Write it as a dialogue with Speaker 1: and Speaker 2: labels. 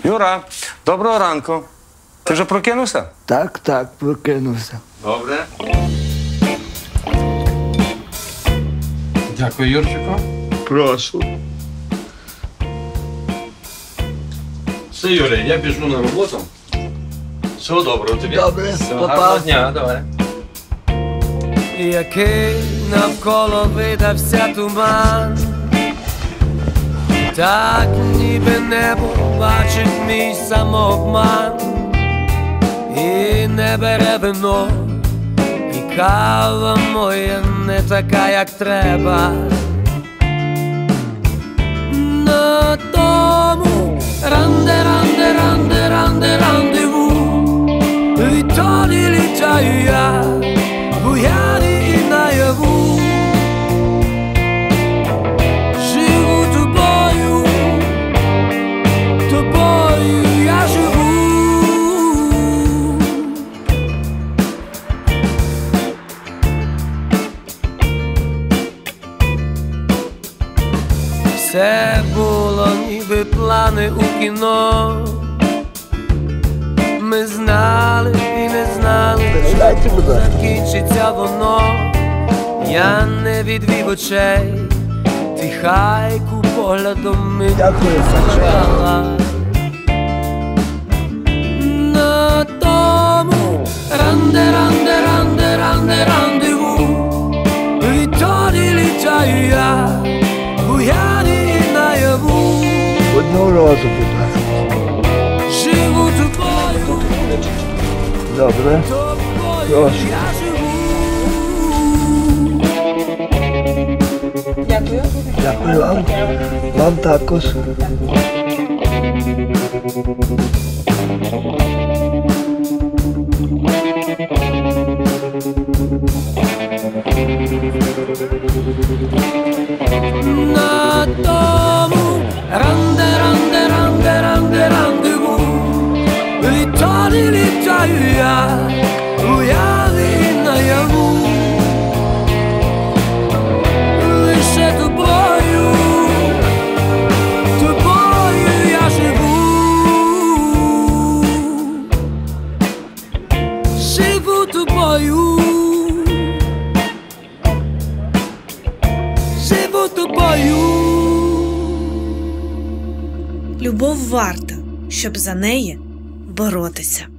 Speaker 1: Юра, доброго ранку. Ти вже прокинувся?
Speaker 2: Так, прокинувся.
Speaker 1: Добре.
Speaker 3: Дякую, Юрчику.
Speaker 2: Прошу.
Speaker 3: Все, Юрій, я біжу на роботу. Всього доброго тобі.
Speaker 2: Добре,
Speaker 3: Все,
Speaker 2: па-па.
Speaker 3: гарного дня, давай.
Speaker 4: Який навколо видався туман, так ніби небо бачить мій самообман, і не бере вино, і кава моя не така, як треба. На тому рандеву, відтоді літаю я, в уяві і наяву. Живу тобою, тобою я живу. Все було ніби плани у кіно. Ми знали і не знали, що закінчиться воно. Я не відвів очей, ти хайку поглядом мені зачала. На тому рандеву, відтоді літаю я, в уяві і наяву.
Speaker 2: Одну розу, будь ласка.
Speaker 4: Живу тобою,
Speaker 2: Добре.
Speaker 4: тобою
Speaker 2: Прошу.
Speaker 4: я живу.
Speaker 5: Дякую.
Speaker 2: Дякую вам. Вам також.
Speaker 4: На тому рандеву, відтоді літаю я, в уяві і наяву. Лише тобою, тобою я живу. Живу тобою, живу тобою.
Speaker 6: Любов варта, щоб за неї боротися.